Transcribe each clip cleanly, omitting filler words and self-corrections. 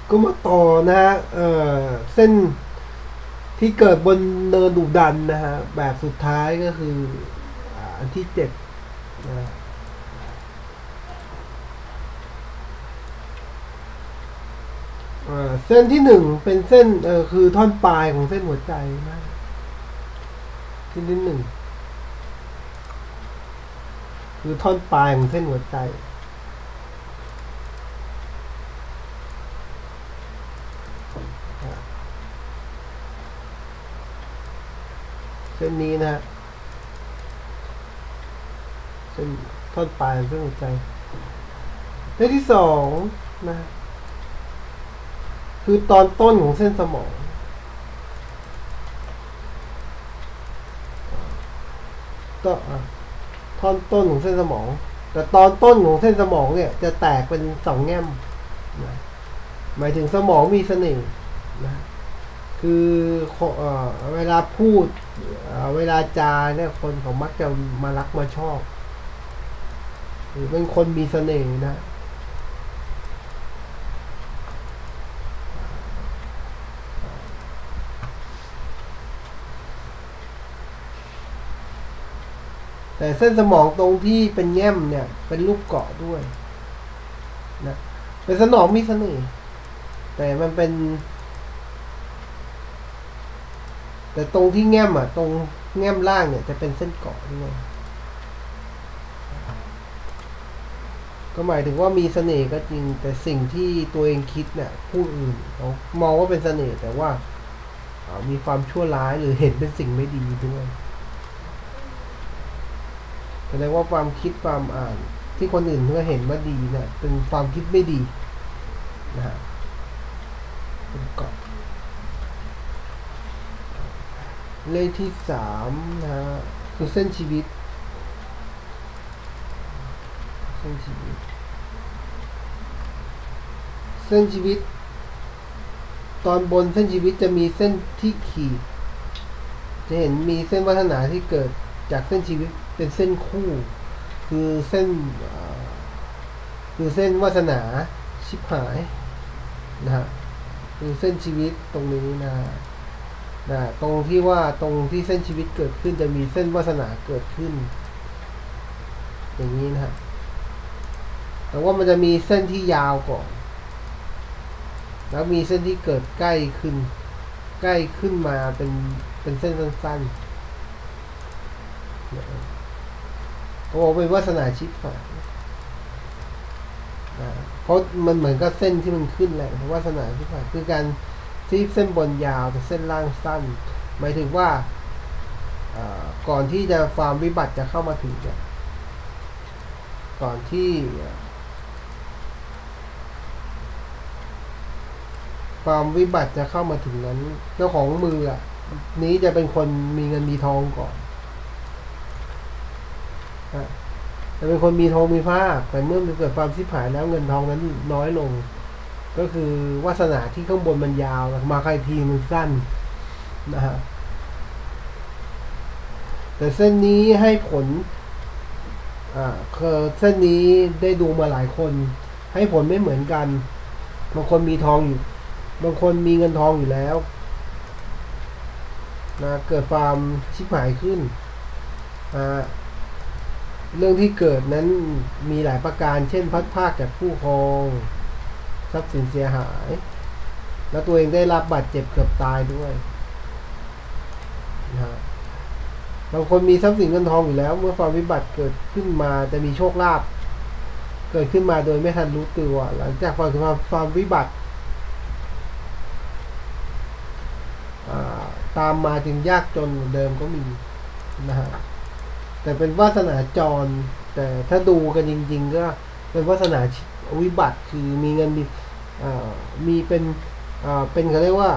ก็มาต่อนะฮะเส้นที่เกิดบนเนินดุดันนะฮะแบบสุดท้ายก็คืออันที่7นะเส้นที่1เป็นเส้นคือท่อนปลายของเส้นหัวใจนะเส้นที่1คือท่อนปลายของเส้นหัวใจเส้นนี้นะเส้นท่อนปลายของเส้นหัวใจเส้นที่2นะคือตอนต้นของเส้นสมองก็ท่อนต้นของเส้นสมองแต่ตอนต้นของเส้นสมองเนี่ยจะแตกเป็น2แง่มนะหมายถึงสมองมีเสน่ห์นะคือเวลาพูดเวลาจาเนี่ยคนเขามักจะมารักมาชอบหรือเป็นคนมีเสน่ห์นะแต่เส้นสมองตรงที่เป็นแง่มเนี่ยเป็นรูปเกาะด้วยนะเป็นสมองมีเสน่ห์แต่มันเป็นแต่ตรงที่แง่มตรงแง่มล่างเนี่ยจะเป็นเส้นเกาะด้วยก็หมายถึงว่ามีเสน่ห์ก็จริงแต่สิ่งที่ตัวเองคิดเนี่ยผู้อื่นเขามองว่าเป็นเสน่ห์แต่ว่ามีความชั่วร้ายหรือเห็นเป็นสิ่งไม่ดีด้วยแสดงว่าความคิดความอ่านที่คนอื่นเขาเห็นว่าดีเนี่ยเป็นความคิดไม่ดีนะฮะเป็นเกาะเลขที่3นะฮะคือเส้นชีวิตเส้นชีวิตเส้นชีวิตตอนบนเส้นชีวิตจะมีเส้นที่ขีดจะเห็นมีเส้นวาสนาที่เกิดจากเส้นชีวิตเป็นเส้นคู่คือเส้นคือเส้นวาสนาชิบหายนะฮะคือเส้นชีวิตตรงนี้นะตรงที่ว่าตรงที่เส้นชีวิตเกิดขึ้นจะมีเส้นวาสนาเกิดขึ้นอย่างนี้นะฮะแต่ว่ามันจะมีเส้นที่ยาวก่อนแล้วมีเส้นที่เกิดใกล้ขึ้นมาเป็นเส้นสั้นๆเขาบอกเป็นวาสนาชิบหายเพราะมันเหมือนกับเส้นที่มันขึ้นแหละวาสนาชิบหายคือการที่เส้นบนยาวแต่เส้นล่างสั้นหมายถึงว่าก่อนที่จะความวิบัติจะเข้ามาถึงเนี่ยก่อนที่ความวิบัติจะเข้ามาถึงนั้นเจ้าของมือนี้จะเป็นคนมีเงินมีทองก่อนจะเป็นคนมีทองมีผ้าแต่เมื่อมันเกิดความชิบหายแล้วเงินทองนั้นน้อยลงก็คือวาสนาที่ข้างบนมันยาวมาใครทีมันสั้นนะฮะแต่เส้นนี้ให้ผลคือเส้นนี้ได้ดูมาหลายคนให้ผลไม่เหมือนกันบางคนมีทองอยู่บางคนมีเงินทองอยู่แล้วนะเกิดความชิบหายขึ้นเรื่องที่เกิดนั้นมีหลายประการเช่นพัดพรากจากผู้ครองทรัพย์สินเสียหายแล้วตัวเองได้รับบาดเจ็บเกือบตายด้วยนะบางคนมีทรัพย์สินเงินทองอยู่แล้วเมื่อความวิบัติเกิดขึ้นมาจะมีโชคลาภเกิดขึ้นมาโดยไม่ทันรู้ตัวหลังจากความวิบัติตามมาจึงยากจนเหมือนเดิมก็มีนะฮะแต่เป็นวาสนาจรแต่ถ้าดูกันจริงๆก็เป็นวาสนาวิบัติคือมีเงินมีเป็นเขาเรียกว่า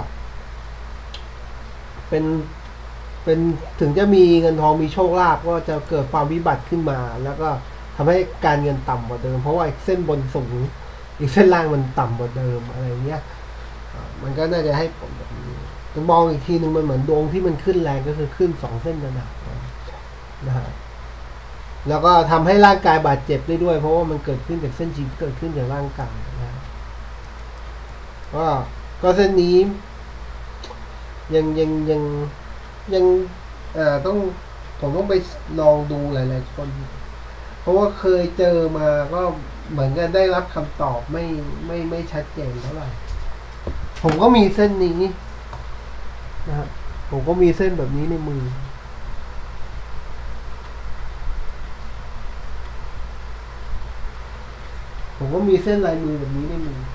เป็นถึงจะมีเงินทองมีโชคลาภก็จะเกิดความวิบัติขึ้นมาแล้วก็ทำให้การเงินต่ำกว่าเดิมเพราะว่าเส้นบนสูงอีกเส้นล่างมันต่ำกว่าเดิมอะไรเงี้ยมันก็น่าจะให้ผลแบบนี้มองอีกทีหนึ่งมันเหมือนดวงที่มันขึ้นแรงก็คือขึ้น2เส้นระดับนะฮะแล้วก็ทำให้ร่างกายบาดเจ็บได้ด้วยเพราะว่ามันเกิดขึ้นจากเส้นชีวิตเกิดขึ้นจากร่างกายนะว่าก็เส้นนี้ยังต้องผมต้องไปลองดูหลายๆคนเพราะว่าเคยเจอมาก็เหมือนกันได้รับคำตอบไม่ชัดเจนเท่าไหร่ผมก็มีเส้นนี้นะครับผมก็มีเส้นแบบนี้ในมือผมก็มีเส้นลายมือแบบนี้ในมือ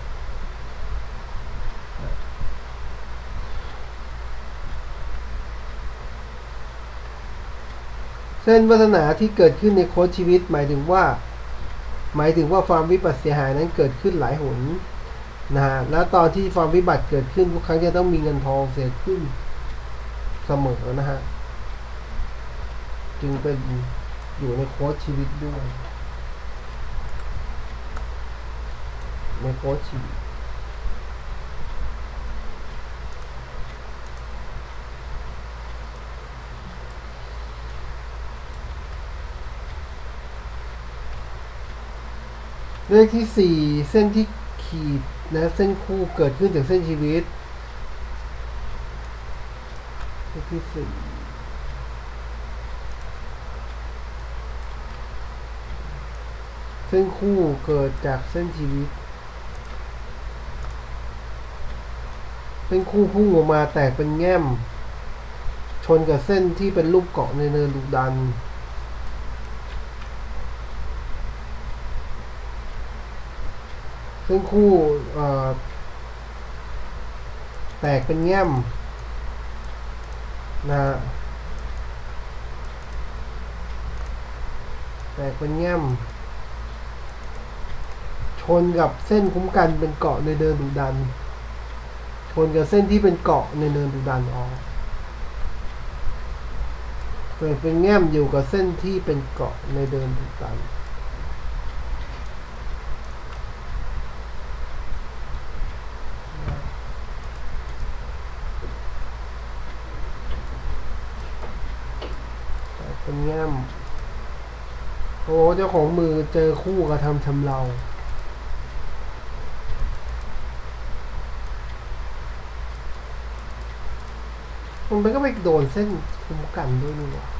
เส้นวาสนาที่เกิดขึ้นในโค้ชชีวิตหมายถึงว่าความวิบัติเสียหายนั้นเกิดขึ้นหลายหนนะฮะแล้วตอนที่ความวิบัติเกิดขึ้นทุกครั้งจะต้องมีเงินทองเสียขึ้นเสมอนะฮะจึงเป็นอยู่ในโค้ชชีวิตด้วยในโค้ชชีวิตเลขที่สี่เส้นที่ขีดนะเส้นคู่เกิดขึ้นจากเส้นชีวิตเลขที่สี่เส้นคู่เกิดจากเส้นชีวิตเส้นคู่พุ่งออกมาแตกเป็นแง่มชนกับเส้นที่เป็นรูปเกาะในเนินดุดันเส้นคู่แตกเป็นแง่มนะแตกเป็นแง่มชนกับเส้นคุ้มกันเป็นเกาะในเนินดุดันชนกับเส้นที่เป็นเกาะในเนินดุดันออกเกิดเป็นแง่มอยู่กับเส้นที่เป็นเกาะในเนินดุดันเป็นแง่มโอ้เจ้าของมือเจอคู่กระทำชำเรามันก็ไปโดนเส้นคุ้มกันด้วยนี่หว่า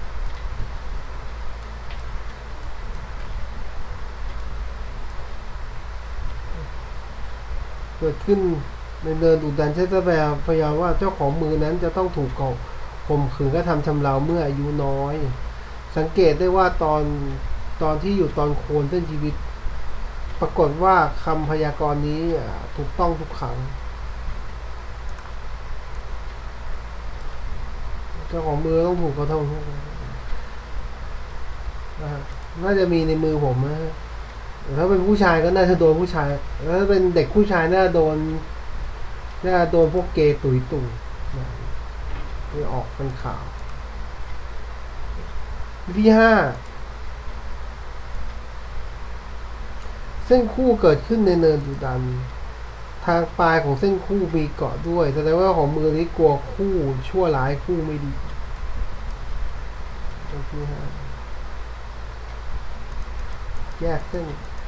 เกิดขึ้นในเนินดุดันใช้ตะแบกพยายามว่าเจ้าของมือนั้นจะต้องถูกข่มขืนกระทำชำเราเมื่ออายุน้อยสังเกตได้ว่าตอนที่อยู่ตอนโคนเส้นชีวิตปรากฏว่าคำพยากรณ์นี้ถูกต้องทุกครั้งเจ้าของมือต้องถูกกระทำน่าจะมีในมือผมนะถ้าเป็นผู้ชายก็น่าจะโดนผู้ชายถ้าเป็นเด็กผู้ชายน่าโดนพวกเกย์ตุยตู่ที่ออกเป็นข่าวที่ห้าเส้นคู่เกิดขึ้นในเนินดุดันทางปลายของเส้นคู่มีเกาะด้วยแสดงว่าของมือนี้กลัวคู่ชั่วร้ายคู่ไม่ดีที่ห้าแยกเส้น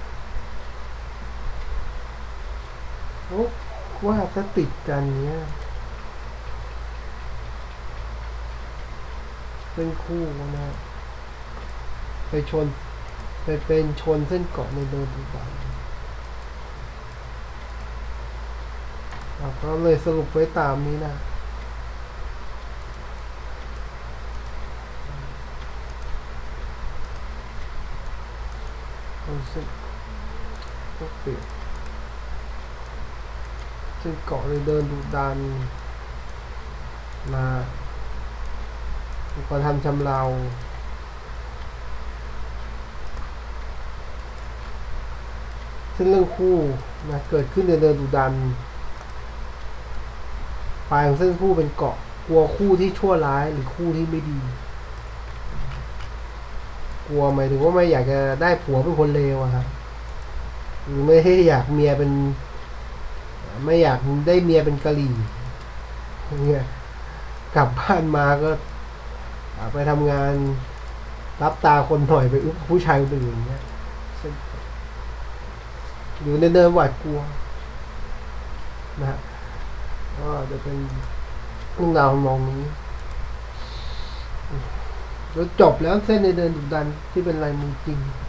ว่าถ้าติดกันเนี้ยเป็นคู่นะไปเป็นชนเส้นเกาะในเดินดุดันก็เลยสรุปไว้ตามนี้นะเส้นก็เปลี่ยนเส้นเกาะในเดินดุดันมาก็ทำชำเราเส้นเรื่องคู่นะเกิดขึ้นในเดินดุดันปลายของเส้นคู่เป็นเกาะกลัวคู่ที่ชั่วร้ายหรือคู่ที่ไม่ดีกลัวหมายถึงว่าไม่อยากจะได้ผัวเป็นคนเลวอะครับหรือไม่ให้อยากเมียเป็นไม่อยากได้เมียเป็นกะหรี่เนี่ยกลับบ้านมาก็ไปทำงานรับตาคนหน่อยไปอึบผู้ชายคนอื่นอย่างเงี้ยอยู่ในเดินหวาดกลัวนะฮะก็จะเป็นเรื่องราวมองนี้แล้วจบแล้วเส้นในเดินดุดันที่เป็นลายมือจริง